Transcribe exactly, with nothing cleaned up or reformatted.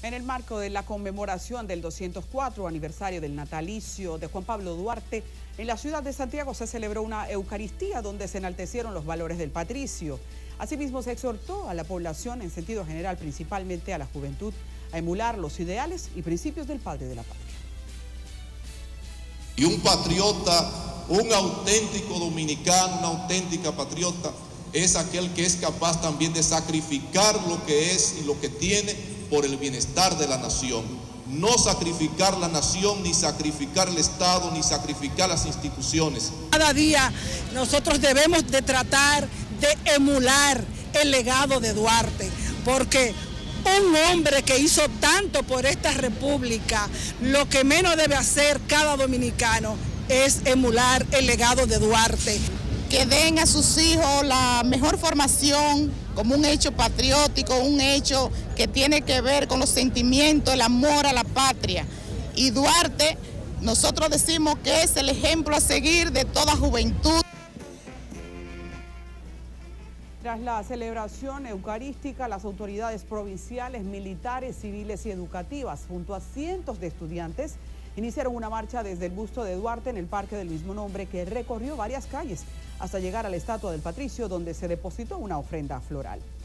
En el marco de la conmemoración del doscientos cuatro aniversario del natalicio de Juan Pablo Duarte, en la ciudad de Santiago se celebró una Eucaristía donde se enaltecieron los valores del patricio. Asimismo, se exhortó a la población en sentido general, principalmente a la juventud, a emular los ideales y principios del padre de la patria. Y un patriota, un auténtico dominicano, una auténtica patriota, es aquel que es capaz también de sacrificar lo que es y lo que tiene por el bienestar de la nación. No sacrificar la nación, ni sacrificar el Estado, ni sacrificar las instituciones. Cada día nosotros debemos de tratar de emular el legado de Duarte, porque un hombre que hizo tanto por esta república, lo que menos debe hacer cada dominicano es emular el legado de Duarte. Que den a sus hijos la mejor formación como un hecho patriótico, un hecho que tiene que ver con los sentimientos, el amor a la patria. Y Duarte, nosotros decimos que es el ejemplo a seguir de toda juventud. Tras la celebración eucarística, las autoridades provinciales, militares, civiles y educativas, junto a cientos de estudiantes, iniciaron una marcha desde el busto de Duarte en el parque del mismo nombre que recorrió varias calles hasta llegar a la estatua del patricio, donde se depositó una ofrenda floral.